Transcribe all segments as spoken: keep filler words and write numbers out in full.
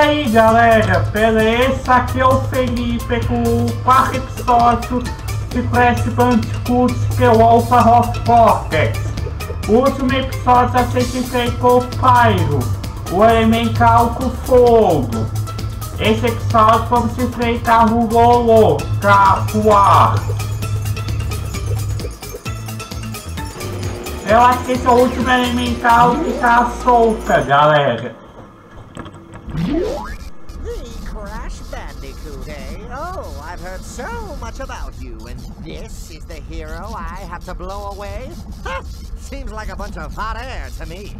aí galera, beleza? Aqui é o Felipe com o quarto episódio de Crash Bandicoot The Wolf of Cortex. O último episódio a gente enfrentou o Pyro, o elemental com fogo. Esse episódio vamos enfrentar o Lolo, Capuar. Eu acho que esse é o último elemental que tá solta, galera. The Crash Bandicoot, eh? Oh, I've heard so much about you, and this is the hero I have to blow away? Huh, seems like a bunch of hot air to me.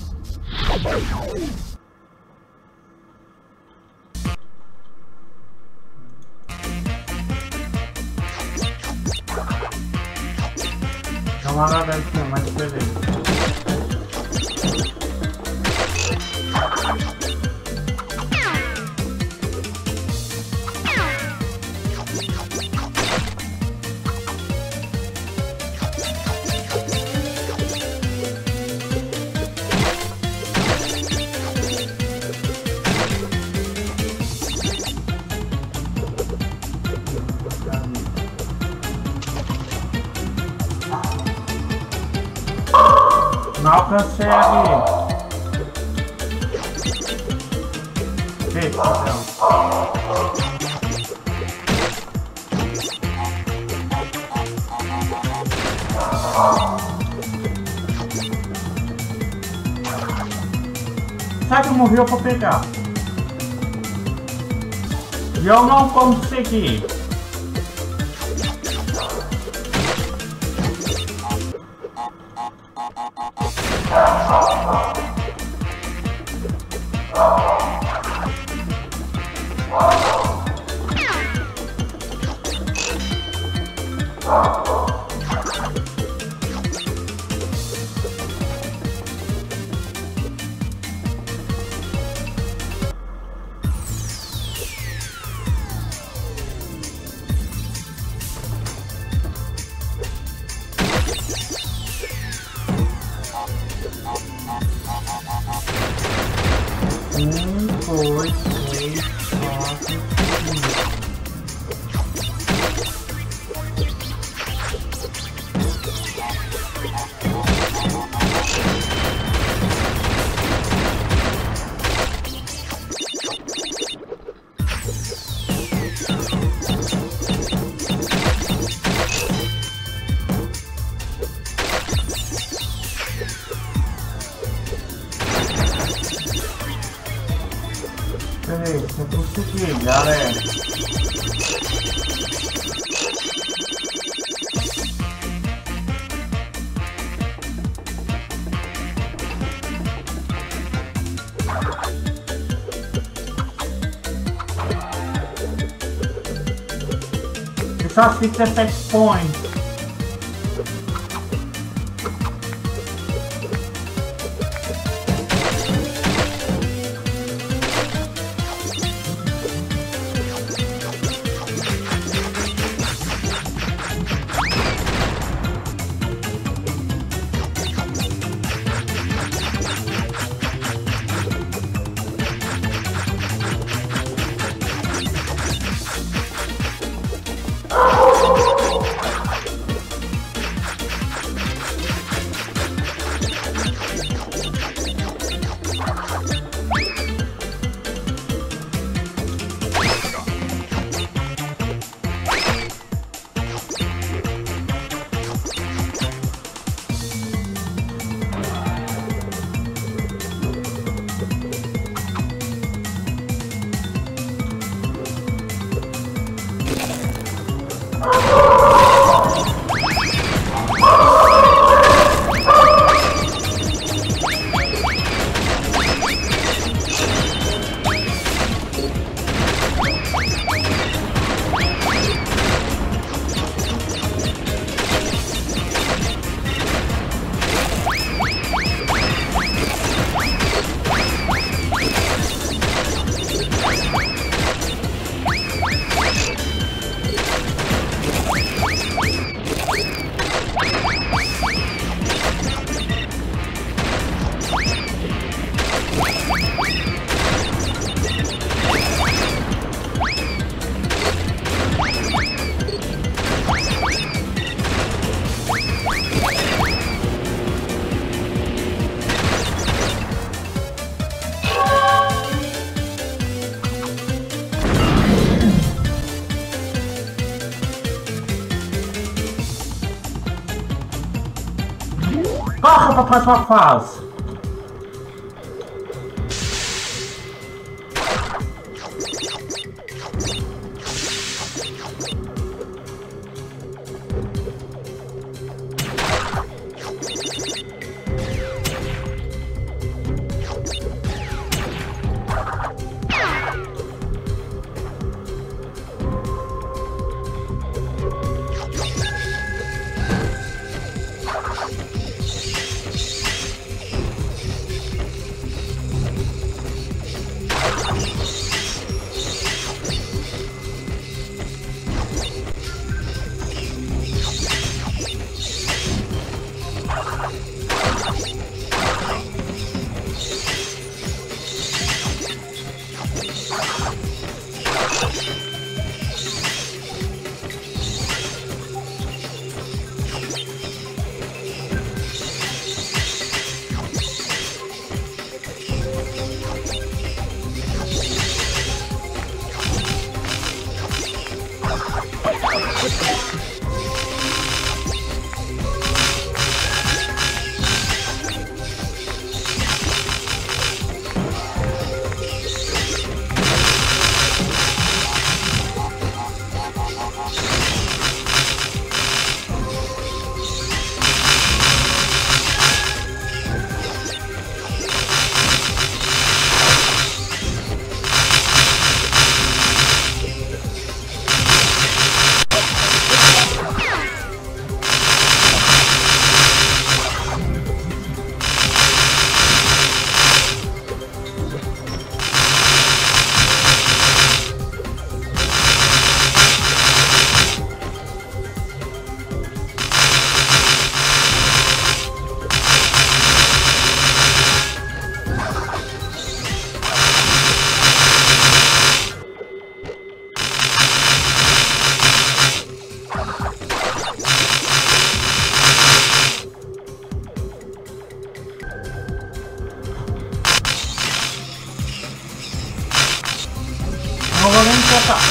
Não há nada aqui, mas beleza. Não alcancei ali. Eita, não. Será que eu morri pra pegar? E eu não consegui. Um, dois, três, quatro, cinco. Beleza, eu consegui, galera. Eu só fiz dezessete points. Corra pra próxima fase. Não vou nem tentar.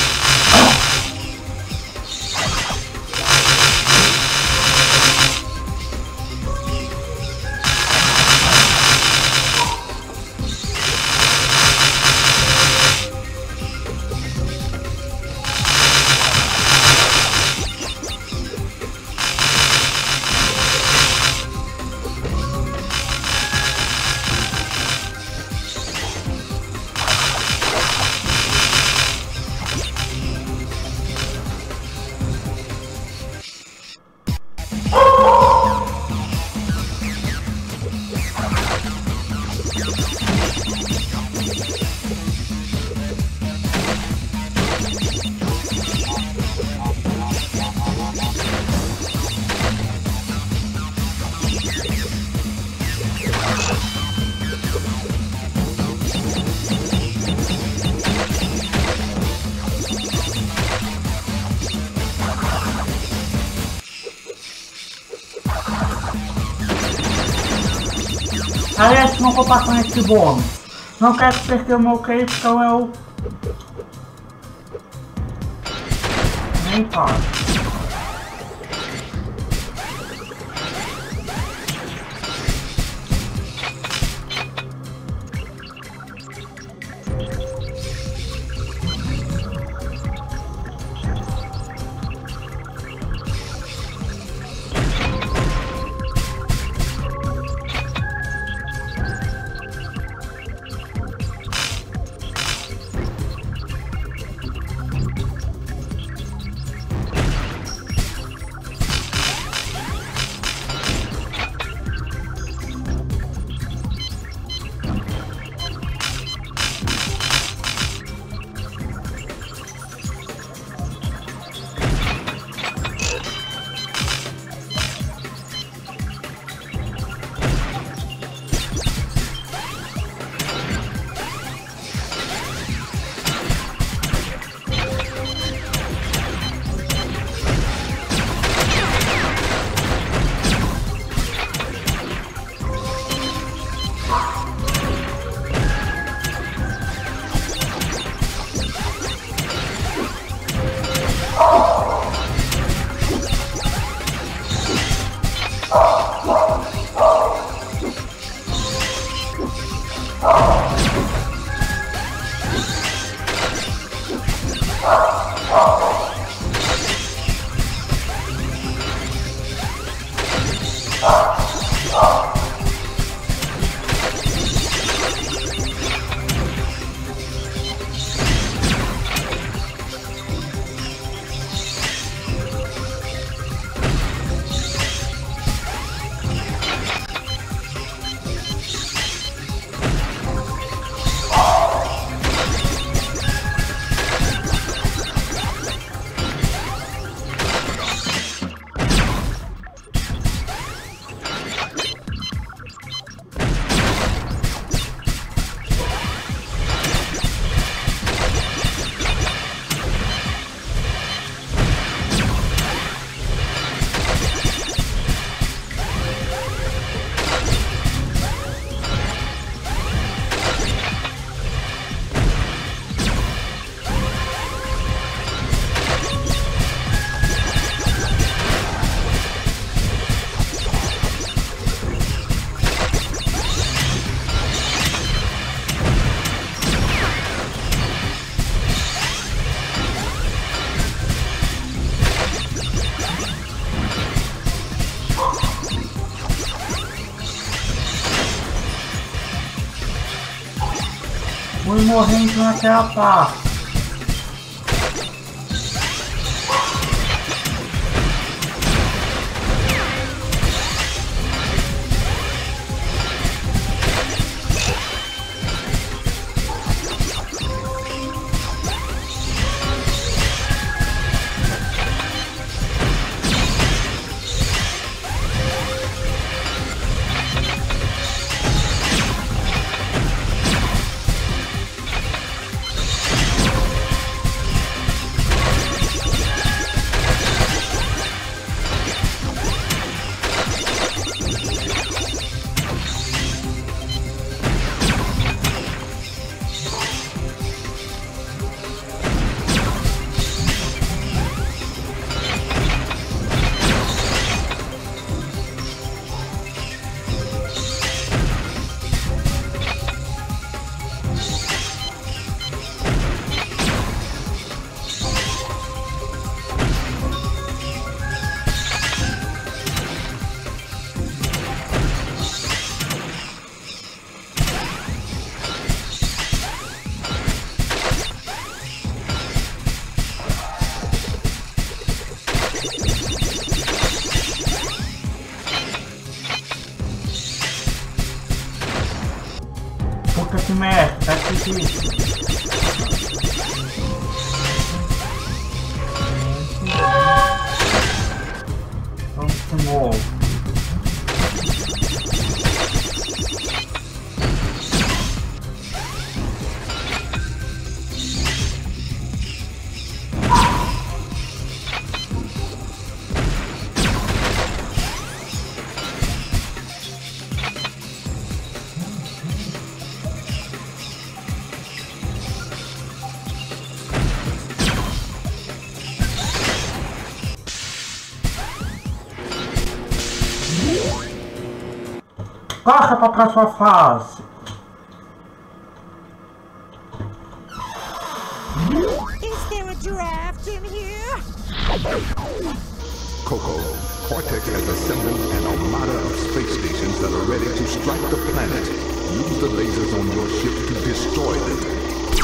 Aliás, não vou passar nesse bônus. Não quero perder o meu case, então eu... nem faço. Fui morrendo naquela parte. Puta que merda, tá difícil. Vamos de novo. Corra para a próxima fase. Is there a draft in here? Coco, Cortex has assembled an armada of space stations that are ready to strike the planet. Use the lasers on your ship to destroy them.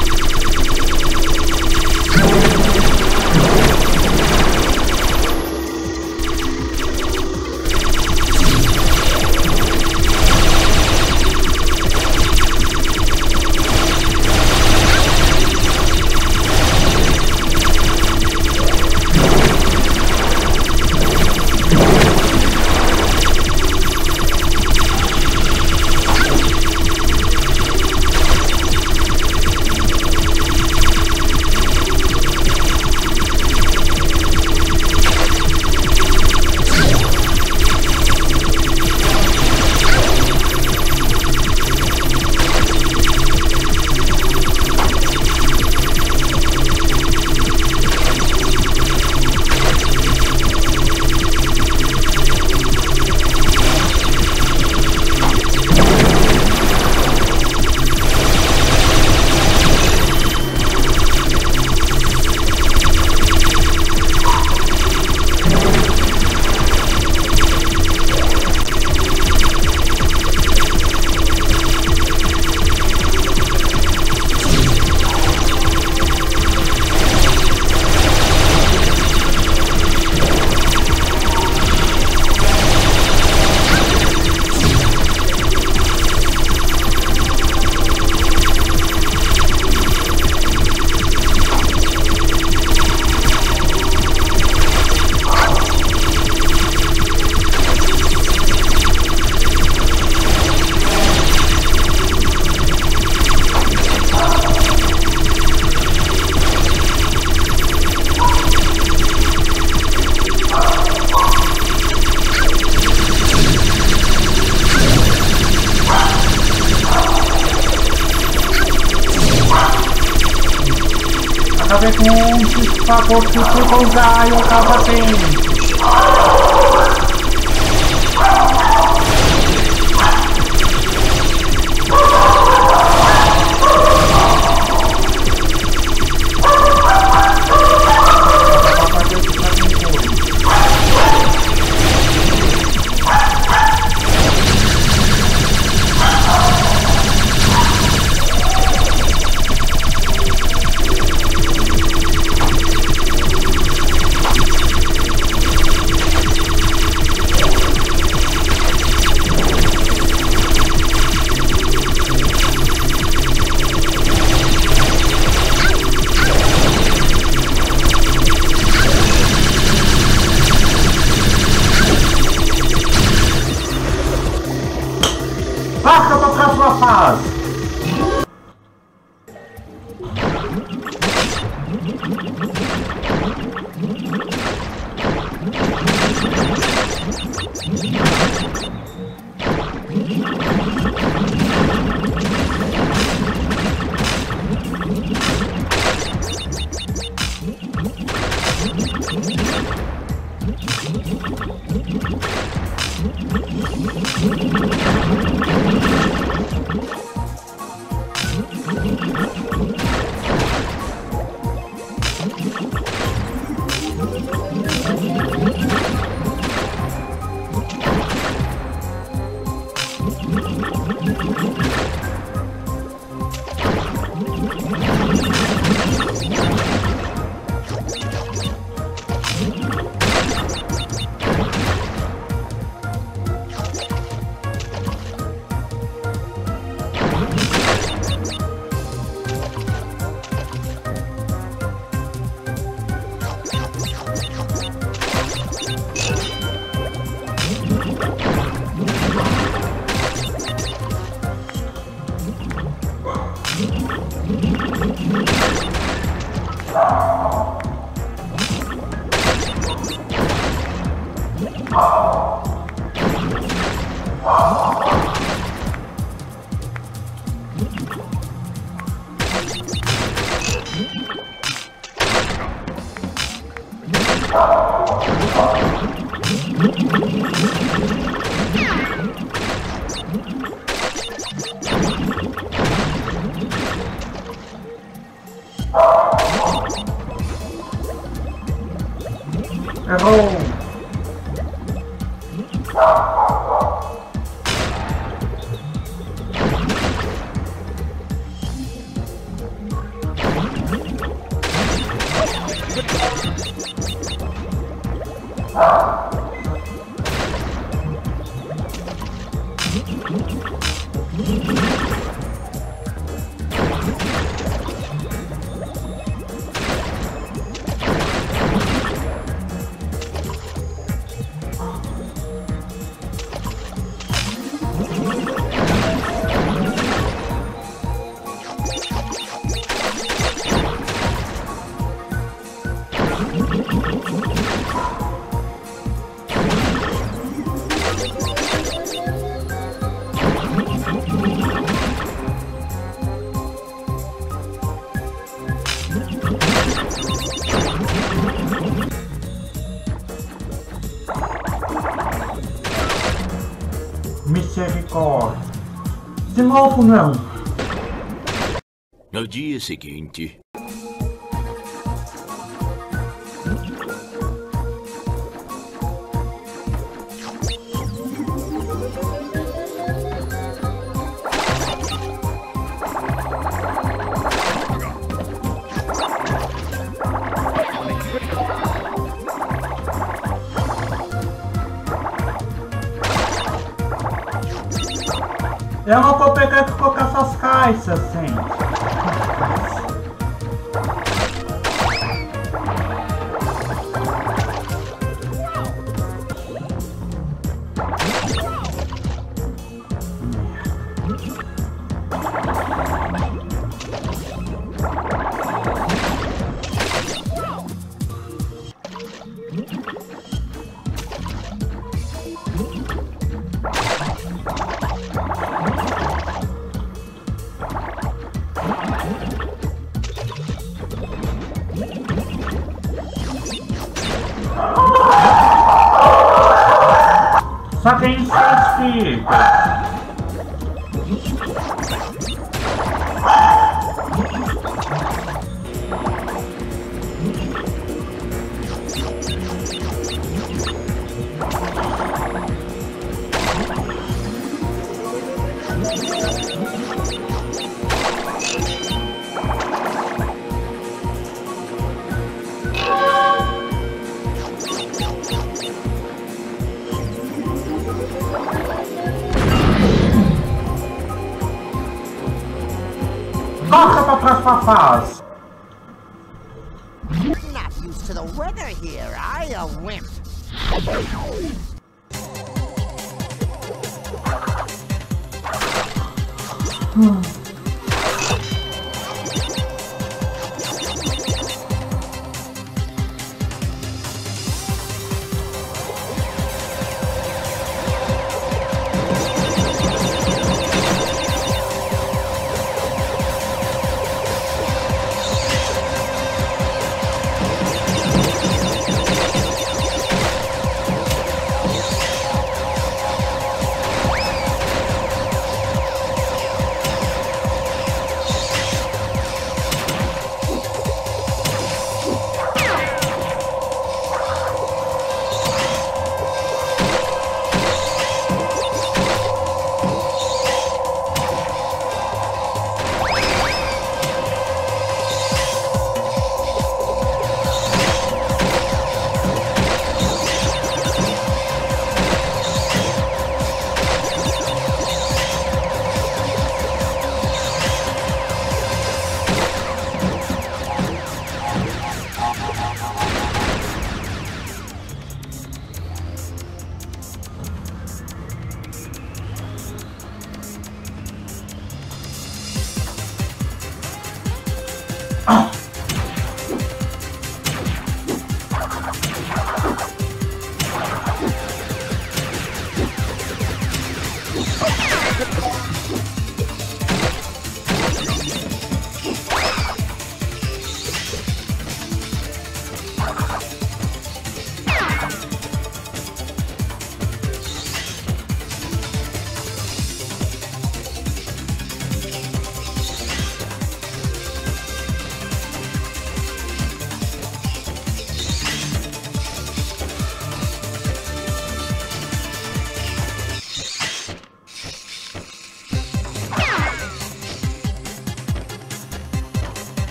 Acabei com um disparador que ficou usar e eu tava tendo. Errou! Misericórdia. De novo não. No dia seguinte... Eu não tô pegando colocar essas caixas, gente. Só tem seis fitas. Corta pra próxima fase. Not used to the weather here, I a wimp. Hum.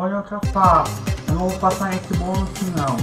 vou em outra fase. Eu não vou passar esse bônus não.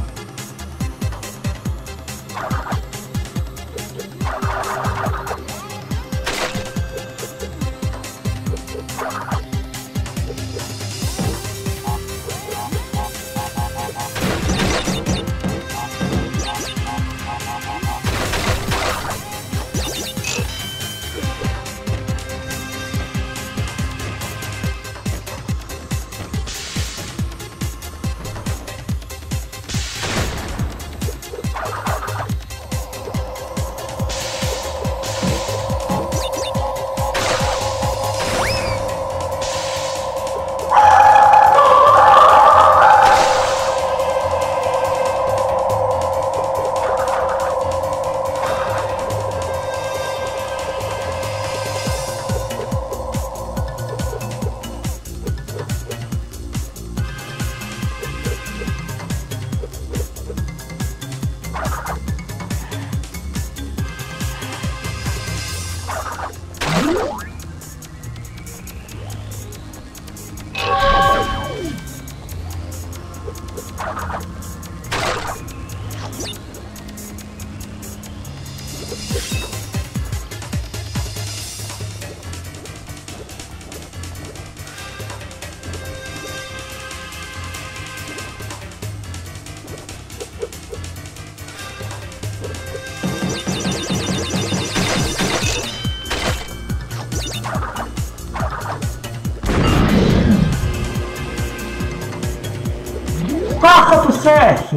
Faça sucesso!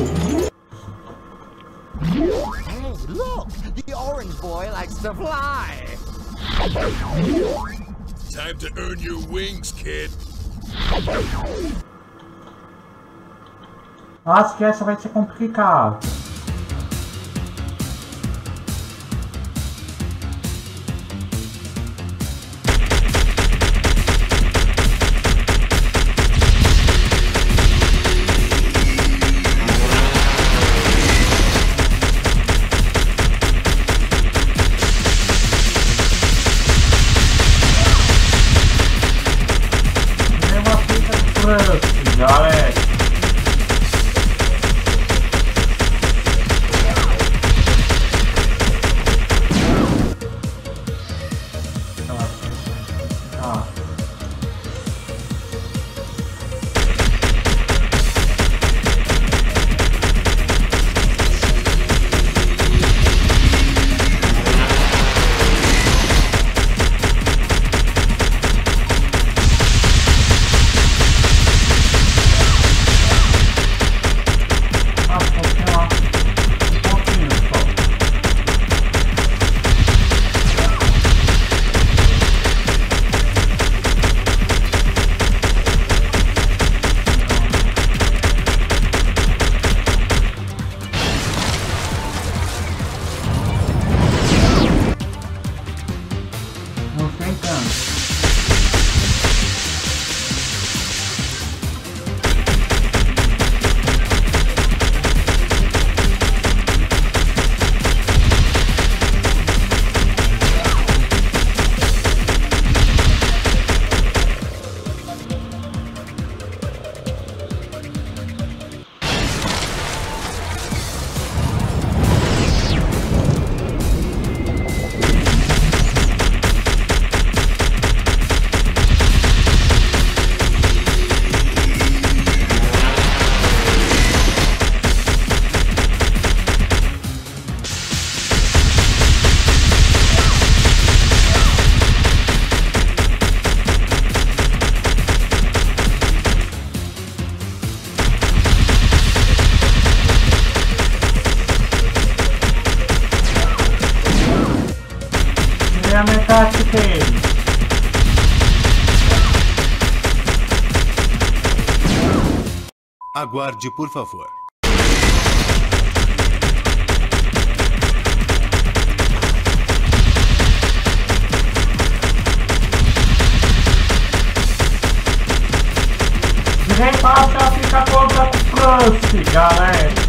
Hey, look! The orange boy likes to fly! Time to earn your wings, kid. Acho que essa vai ser complicada. Galera, ah. É a metade dele. Aguarde, por favor. Ninguém passa a ficar contra o France, galera.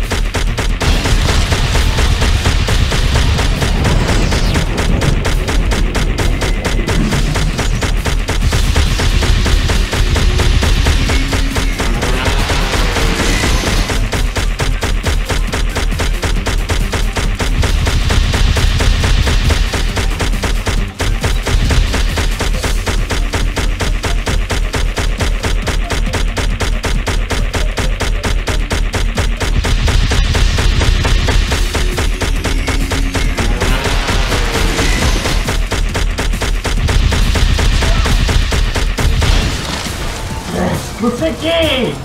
Consegui!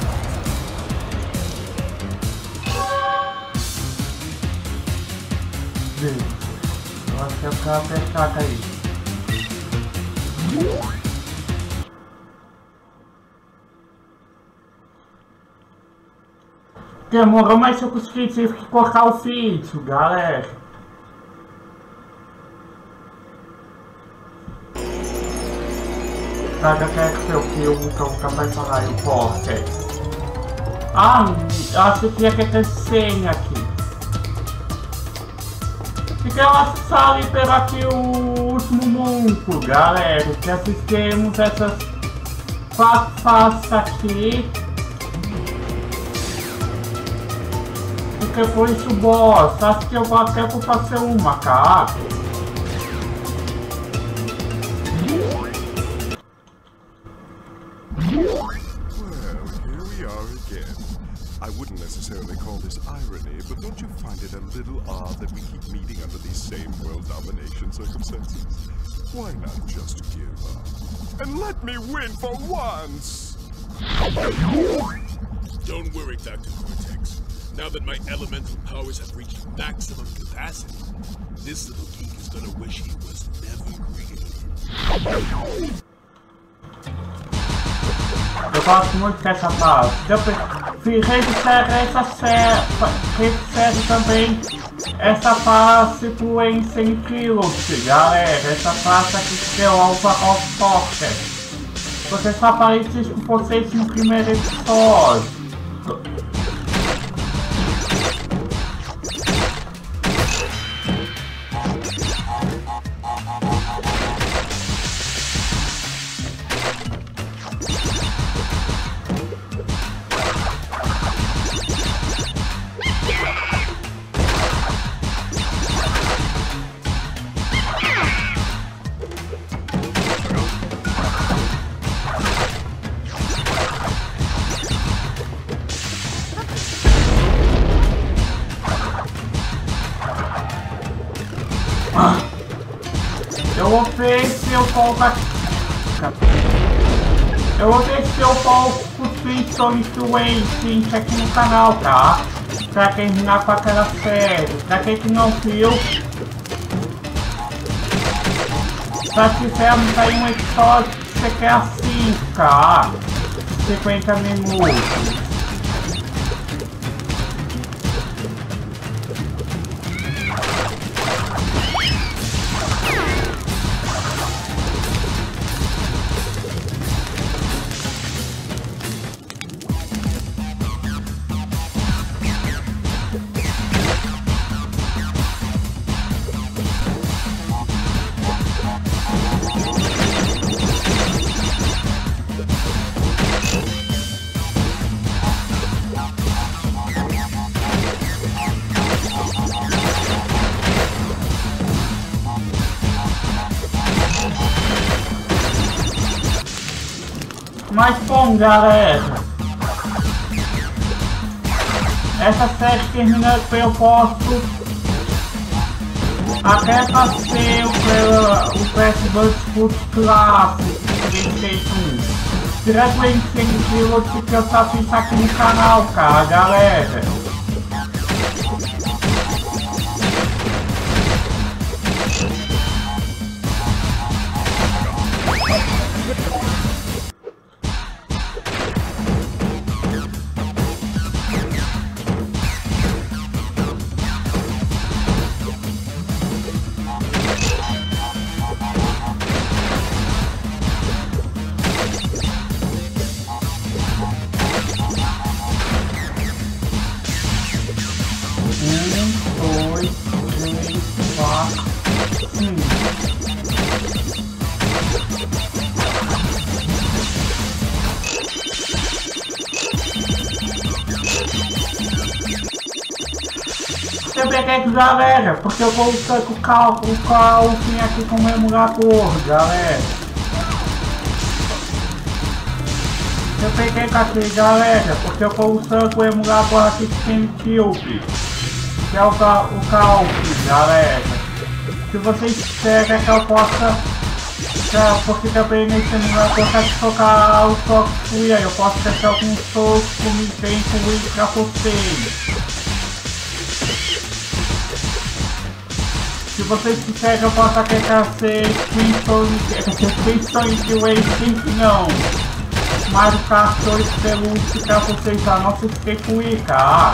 Eu acho que é pra apertar aí. Demorou, mas eu consegui, tive que cortar o vídeo, galera. Tá, já quero que eu filme, então capaz de falar aí o corte. Ah, acho que ia ter essa senha aqui. Fiquei lá só e pegar aqui o último mundo, galera. Que assistimos essas quatro faces aqui. Porque foi isso, boss. Acho que eu vou até por fazer uma, cara. I wouldn't necessarily call this irony, but don't you find it a little odd that we keep meeting under these same world domination circumstances? Why not just give up? And let me win for once! Don't worry, Doctor Cortex. Now that my elemental powers have reached maximum capacity, this little geek is gonna wish he was never created. Eu gosto muito dessa parte. Fiz revisar essa série, revisar também essa face pro Ancient Trilogy, galera. Essa face aqui que é o Alpha of Porter. Você só aparece com vocês no primeiro episódio. Eu vou ver se eu coloco aqui. Eu vou ver se eu coloco os vídeos sobre Influence aqui no canal, tá? Pra terminar com aquela série. Pra quem que não viu, já tivemos aí um episódio que você quer assim, tá? cinquenta minutos. Mas bom, galera, essa série terminando, eu posso até passei o Crash Bandicoot clássico PlayStation um. Direto em seguida que eu só fiz aqui no canal, cara, galera. Eu peguei com galera, porque eu vou usar o carro, o carro aqui como emulador, galera. Eu peguei com aqui, galera, porque eu vou usando o emulador aqui de GameCube, que é o, o Calc, galera. Se vocês querem que eu possa Já, porque também nesse não é colocar de focar o toque fui, aí eu posso testar alguns socos como bem fluido pra vocês. Se vocês quiserem, eu posso até ser Flintstone de Racing, não. Mario Kart dois Peluche pra vocês, tá? Não se esqueça, tá?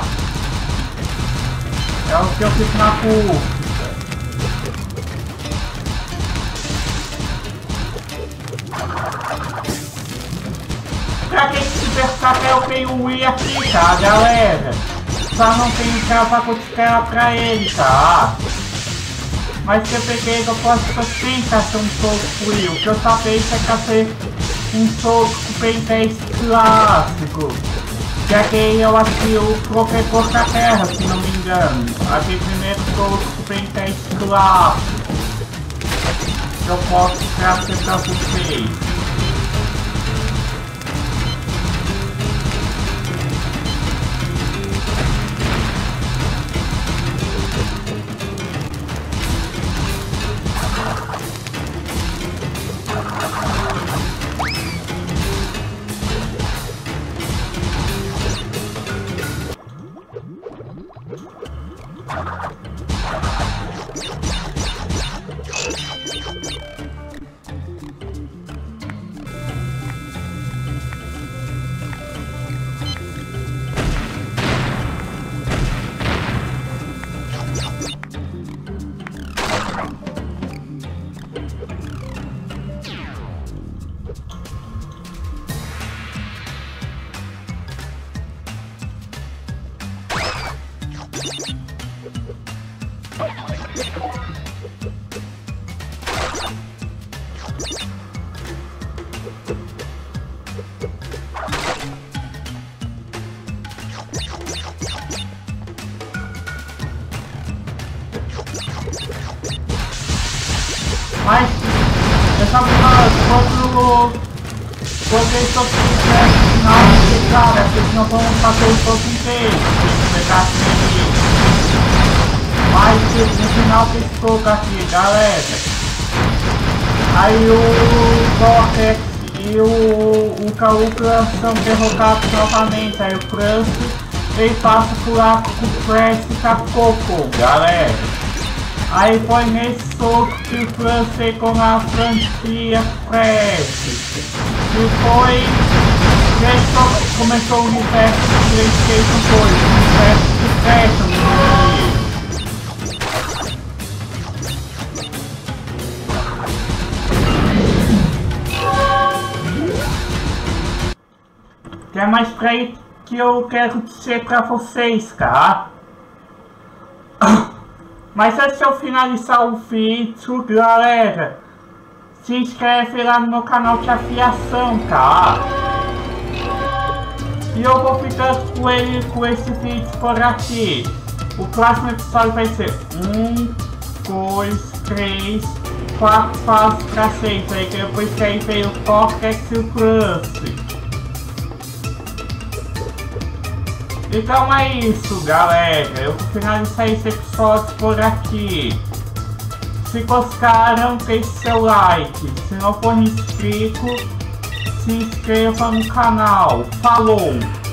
É o que eu fiz na curva. Pra quem se pensar que eu tenho o Wii aqui, tá, galera? Só não tenho carro pra colocar pra ele, tá? Mas se eu peguei, eu posso tentar ser um soco Wii. O que eu só penso é que ser um soco Ben dez clássico. Já que eu acho que eu coloquei por terra, se não me engano. Aquele primeiro soco Ben dez clássico. Eu posso trazer pra vocês. Mas eu só vou poder sofrer no final, porque cara, vocês não vão fazer o todo inteiro. Pegar aqui. Mas no final tem esse pouco aqui, galera. Aí o Vortex e o, o Caluca são derrotados novamente. Aí o Crunch ele passa por lá com o Crash e Cacoco, galera. Aí foi nesse soco que o Crunch ficou na franquia Crash. E foi desde que começou o universo do PlayStation dois, o universo de Crash no dia. Tem mais pra aí que eu quero dizer pra vocês, tá? Mas antes de eu finalizar o vídeo, galera, se inscreve lá no meu canal de afiação, tá? E eu vou ficando com ele, com esse vídeo por aqui. O próximo episódio vai ser um, dois, três, quatro fases pra seis. Aí depois que aí veio o Vortex e o Crunch. Então é isso, galera. Eu vou finalizar esse episódio por aqui. Se gostaram, deixe seu like. Se não for inscrito, se inscreva no canal. Falou!